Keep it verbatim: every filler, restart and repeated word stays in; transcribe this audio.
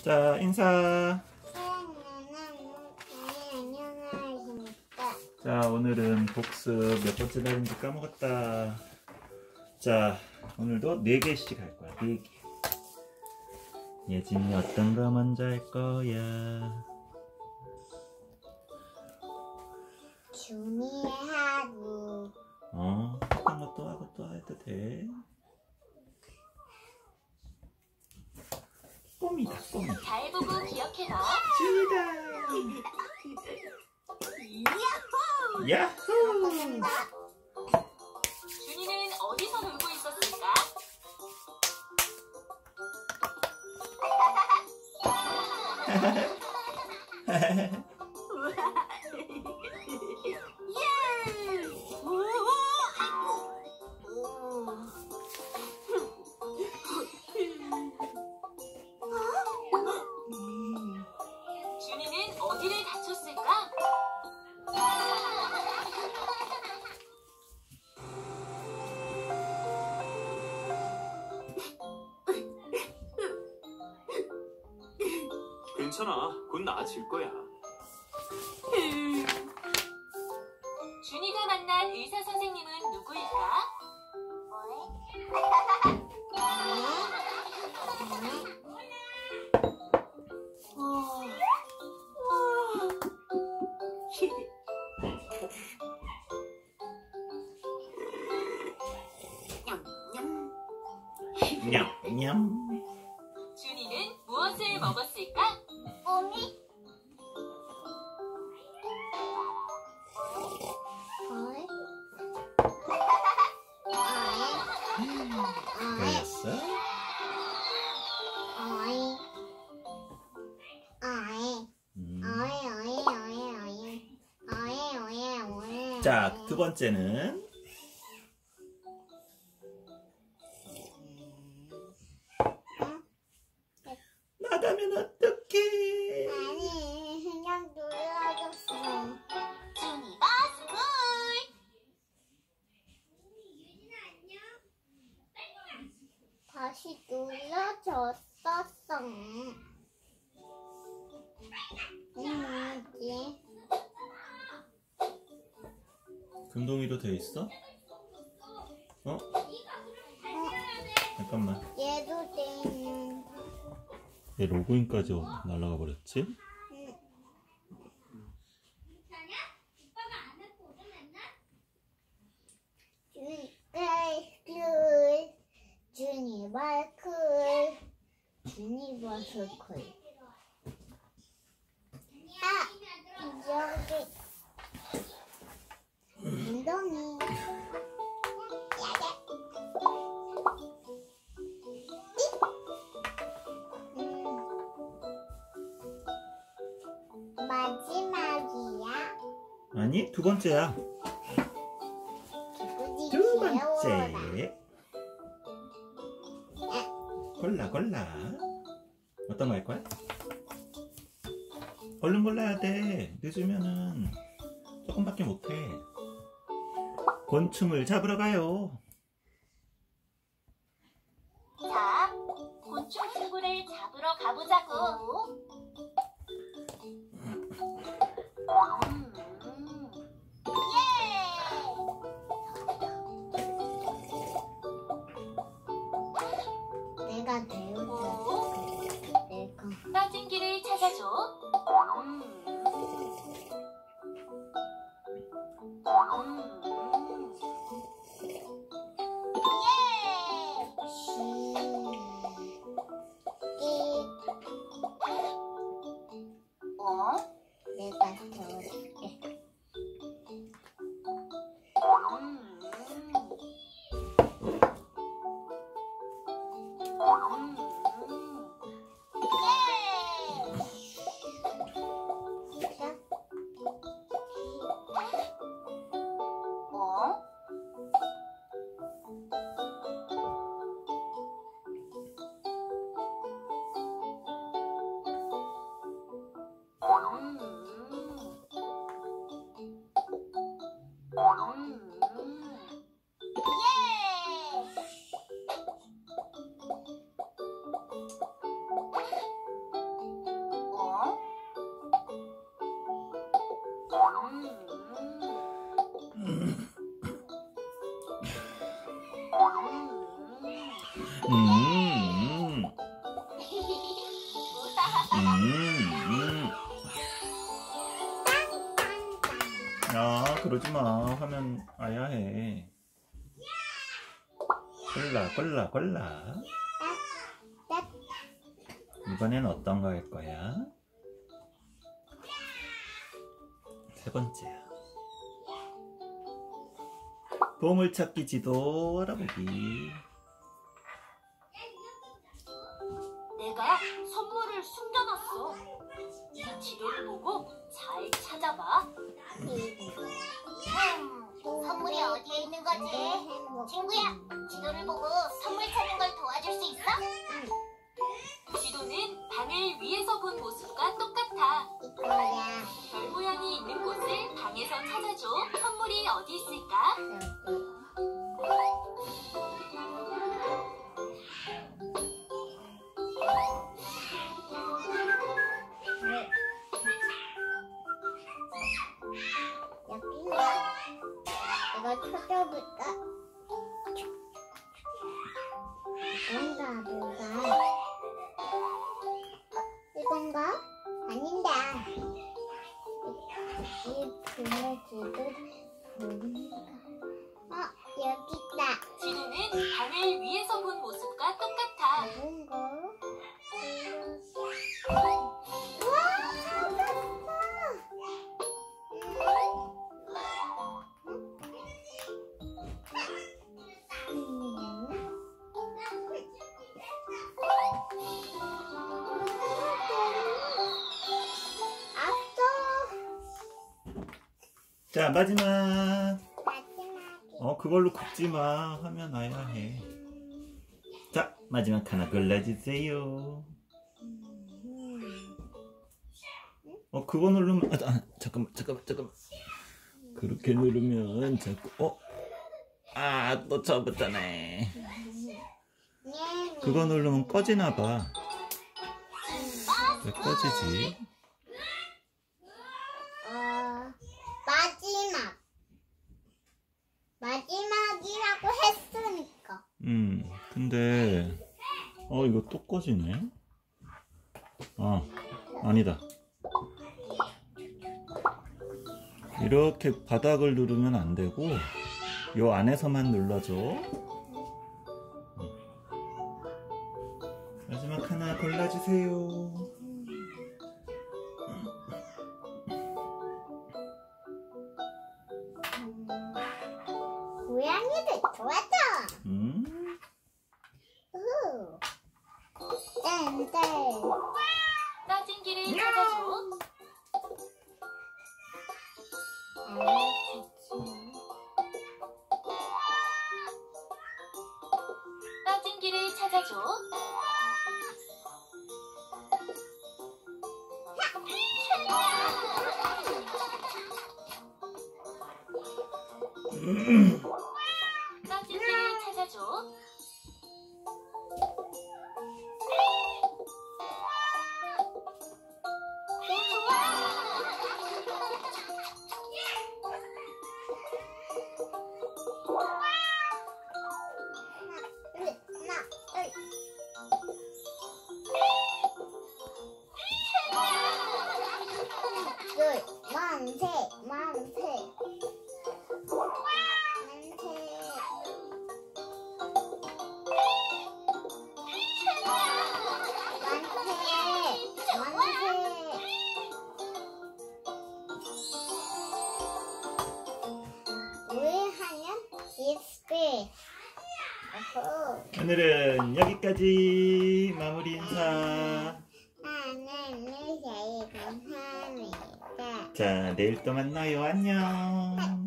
자, 인사. 자, 오늘은 복습 몇 번째 날인지 까먹었다. 자, 오늘도 네 개씩 할 거야. 네 개. 예진이 어떤 거 먼저 할 거야? 준이 하고. 어, 어떤 것도 하고 또 해도 돼. 뽀미다, 뽀미. 잘 보고 기억해놔. 준이다. 야호! 야호! 준이는 어디서 놀고 있었을까? 예! 오! 준이는 어디를 다쳤을까? 괜찮아. 곧 나아질 거야. 준이가 만난 의사 선생님은 누구일까? 냠냠. 준이는 무엇을 먹었을까? 뽀미? 어이? 됐어? 어이? 어이? 음. 어이, 어이, 어이, 어이. 어이, 어이, 어이. 자, 두 번째는 나가면 어떡해? 아니, 그냥 눌러줬어. 준이가 스쿨! 다시 눌러줬었어. 음, 뭐지? 금동이도 돼 있어? 어? 잠깐만. 얘도 돼 있는. 얘 로그인까지 날아가 버렸지? 주니버클, 주니버클, 주니버클. 아, 여기 엉덩이. 음. 마지막이야. 아니, 두 번째야. 기분이 두 귀여워라. 번째. 골라, 골라. 어떤 거 할 거야? 얼른 골라야 돼. 늦으면은 조금밖에 못해. 곤충을 잡으러 가요. 자, 곤충 친구를 잡으러 가보자고. 음, 예! 내가 배우자. 내가. 빠진 길을 찾아줘. 음. 음. 예! 어? 내가 배울게. 음. 음. 예! 음. 음, 음, 음. 야, 그러지 마. 하면 아야 해. 골라, 골라, 골라. 이번엔 어떤 거 할 거야? 세 번째야. 보물찾기 지도 알아보기. 내가 선물을 숨겨놨어. 이 지도를 보고 잘 찾아봐. 음, 선물이 어디에 있는 거지? 친구야, 지도를 보고 선물 찾는 걸 도와줄 수 있어? 지도는 방을 위에서 본 모습과 똑같아. 이거야. 별 모양이 있는 곳을 방에서 찾아줘. 선물이 어디 있을까? 여기인가? 이거 찾아볼까? 뭔가 뭔가 이건가? 아닌데. 이 분해지도 뭔가? 어, 여기 있다. 지도는 방을 위에서 본 모습과 똑같아. 뭔가? 우와, 찾았어. 자, 마지막. 마지막에 어, 그걸로 굽지 마. 하면 아야 해. 자, 마지막 하나 골라주세요. 어, 그거 누르면, 아, 아, 잠깐만, 잠깐만, 잠깐만. 그렇게 누르면 자꾸, 어? 아, 또 처음부터네. 그거 누르면 꺼지나 봐. 왜 꺼지지? 어, 마지막 마지막이라고 했으니까. 음, 근데, 어, 이거 또 꺼지네? 아, 아니다. 이렇게 바닥을 누르면 안 되고, 요 안에서만 눌러줘. 마지막 하나 골라주세요. 고양이들 좋아져. 음, 우. 땡땡. 빠진 길을 찾아줘. 빠진 길을 찾아줘. 빠진 길을 찾아줘. 둘, 만세, 만세, 만세. 만세, 만세. 우리 하면 디스플레이. 어허. 오늘은 여기까지. 마무리 인사. 하나님 제일 감사합니다. 자, 내일 또 만나요. 안녕.